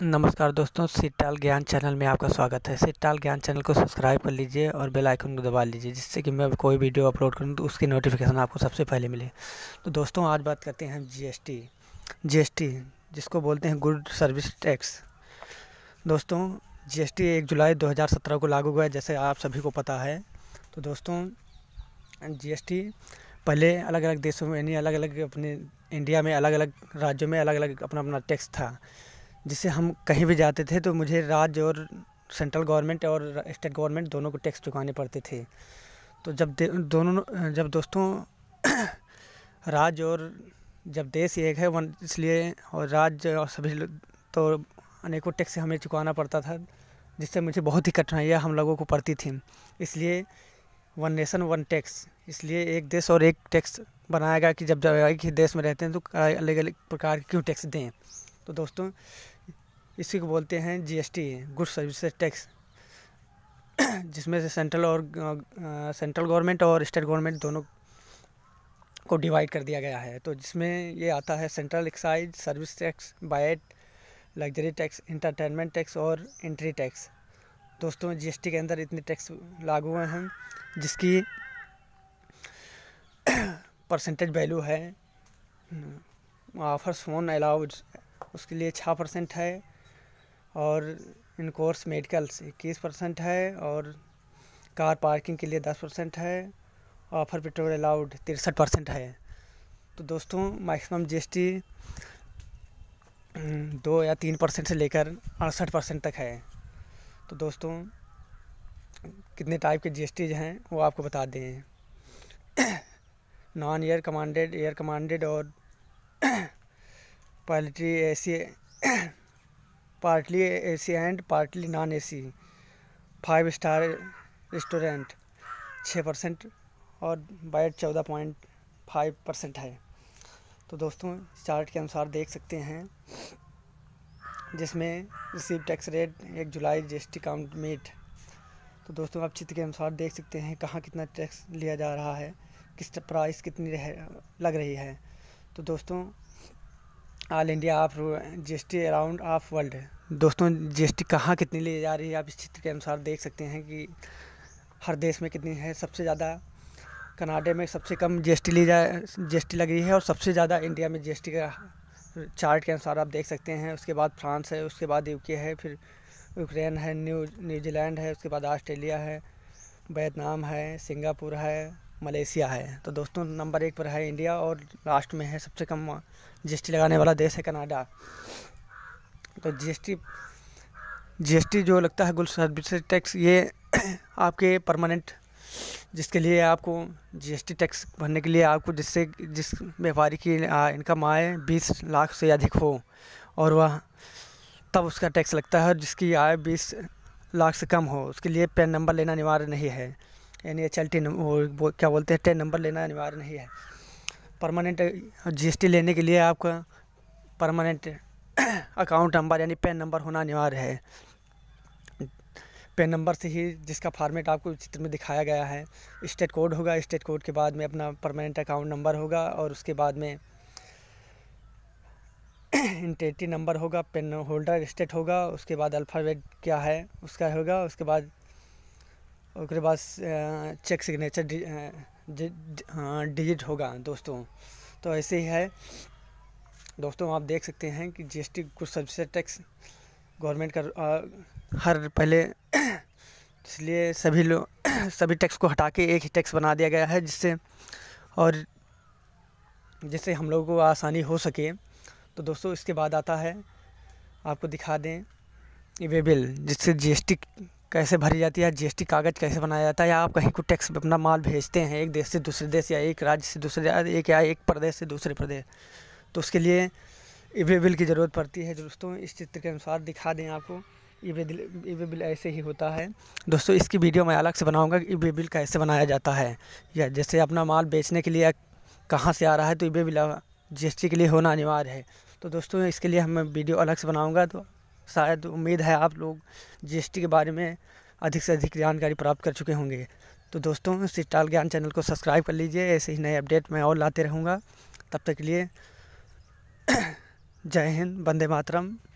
नमस्कार दोस्तों, सिटाल ज्ञान चैनल में आपका स्वागत है। सिटाल ज्ञान चैनल को सब्सक्राइब कर लीजिए और बेल आइकन को दबा लीजिए, जिससे कि मैं कोई वीडियो अपलोड करूं तो उसकी नोटिफिकेशन आपको सबसे पहले मिले। तो दोस्तों, आज बात करते हैं जीएसटी जिसको बोलते हैं गुड सर्विस टैक्स। दोस्तों, जीएसटी 1 जुलाई 2017 को लागू हुआ है, जैसे आप सभी को पता है। तो दोस्तों, जीएसटी पहले अलग अलग देशों में यानी अलग अलग अपने इंडिया में अलग अलग राज्यों में अलग अलग अपना अपना टैक्स था, जिससे हम कहीं भी जाते थे तो मुझे राज्य और सेंट्रल गवर्नमेंट और स्टेट गवर्नमेंट दोनों को टैक्स चुकाने पड़ते थे। तो जब दोस्तों राज्य और जब देश एक है वन, इसलिए और राज्य और सभी तो अनेकों टैक्स हमें चुकाना पड़ता था, जिससे मुझे बहुत ही कठिनाइयाँ हम लोगों को पड़ती थी। इसलिए वन नेशन वन टैक्स, इसलिए एक देश और एक टैक्स बनाया गया कि जब एक ही देश में रहते हैं तो अलग अलग प्रकार के क्यों टैक्स दें। तो दोस्तों, इसी को बोलते हैं जीएसटी, गुड सर्विसेज टैक्स, जिसमें से सेंट्रल गवर्नमेंट और स्टेट गवर्नमेंट दोनों को डिवाइड कर दिया गया है। तो जिसमें ये आता है central excise, service tax, VAT, luxury tax, entertainment tax और एंट्री टैक्स। दोस्तों, जीएसटी के अंदर इतने टैक्स लागू हुए हैं, जिसकी परसेंटेज वैल्यू है ऑफर्स फोन अलाउड, उसके लिए 6% है, और इन कोर्स मेडिकल्स 21% है, और कार पार्किंग के लिए 10% है, ऑफर पेट्रोल अलाउड 63% है। तो दोस्तों, मैक्सिमम जीएसटी 2 या 3% से लेकर 68% तक है। तो दोस्तों, कितने टाइप के जीएसटी हैं वो आपको बता दें। नॉन एयर कमांडेड और partly AC and partly non AC. 5 star restaurant 6% और वाइट 14.5% है। तो दोस्तों, चार्ट के अनुसार देख सकते हैं, जिसमें रिसीव टैक्स रेट 1 जुलाई जीएसटी काउंट मीट। तो दोस्तों, आप चित्र के अनुसार देख सकते हैं कहाँ कितना टैक्स लिया जा रहा है, किस प्राइस कितनी लग रही है। तो दोस्तों, all India of GST around of world. दोस्तों, जीएसटी कहाँ कितनी ली जा रही है आप इस चित्र के अनुसार देख सकते हैं कि हर देश में कितनी है। सबसे ज़्यादा कनाडा में सबसे कम जीएसटी लगी है, और सबसे ज़्यादा इंडिया में जीएसटी का चार्ट के अनुसार आप देख सकते हैं। उसके बाद फ्रांस है, उसके बाद यूके है, फिर यूक्रेन है, न्यूजीलैंड है, उसके बाद ऑस्ट्रेलिया है, वियतनाम है, सिंगापुर है, मलेशिया है। तो दोस्तों, नंबर 1 पर है इंडिया, और लास्ट में है सबसे कम जीएसटी लगाने वाला देश है कनाडा। तो जीएसटी जो लगता है गुड सर्विस टैक्स, ये आपके परमानेंट, जिसके लिए आपको जीएसटी टैक्स भरने के लिए आपको जिस व्यापारी की इनकम आय 20 लाख से अधिक हो, और वह तब उसका टैक्स लगता है। जिसकी आय 20 लाख से कम हो, उसके लिए पैन नंबर लेना अनिवार्य नहीं है, यानी HLT वो क्या बोलते हैं, टेन नंबर लेना अनिवार्य नहीं है। परमानेंट जीएसटी लेने के लिए आपका परमानेंट अकाउंट नंबर यानी पैन नंबर होना अनिवार्य है। पैन नंबर से ही, जिसका फॉर्मेट आपको चित्र में दिखाया गया है, स्टेट कोड होगा, स्टेट कोड के बाद में अपना परमानेंट अकाउंट नंबर होगा, और उसके बाद में एंटिटी नंबर होगा, पेन होल्डर स्टेट होगा, उसके बाद अल्फ़ाबेट क्या है उसका होगा, उसके बाद चेक सिग्नेचर डिजिट होगा। दोस्तों, तो ऐसे ही है। दोस्तों, आप देख सकते हैं कि जीएसटी कुछ सर्विस टैक्स गवर्नमेंट का हर पहले, इसलिए सभी टैक्स को हटा के एक ही टैक्स बना दिया गया है, जिससे हम लोगों को आसानी हो सके। तो दोस्तों, इसके बाद आता है, आपको दिखा दें, ई-वे बिल, जिससे जीएसटी कैसे भरी जाती है, जीएसटी कागज़ कैसे बनाया जाता है, या आप कहीं को टैक्स अपना माल भेजते हैं एक देश से दूसरे देश, या एक राज्य से दूसरे एक प्रदेश से दूसरे प्रदेश, तो उसके लिए ई-वे बिल की ज़रूरत पड़ती है। दोस्तों, इस चित्र के अनुसार दिखा दें आपको, ई-वे बिल ऐसे ही होता है। दोस्तों, इसकी वीडियो मैं अलग से बनाऊंगा कि ई-वे बिल कैसे बनाया जाता है, या जैसे अपना माल बेचने के लिए कहाँ से आ रहा है, तो ई-वे बिल जीएसटी के लिए होना अनिवार्य है। तो दोस्तों, इसके लिए मैं वीडियो अलग से बनाऊँगा। तो शायद उम्मीद है आप लोग जीएसटी के बारे में अधिक से अधिक जानकारी प्राप्त कर चुके होंगे। तो दोस्तों, सिटाल ज्ञान चैनल को सब्सक्राइब कर लीजिए, ऐसे ही नए अपडेट मैं और लाते रहूँगा। तब तक के लिए जय हिंद, वंदे मातरम।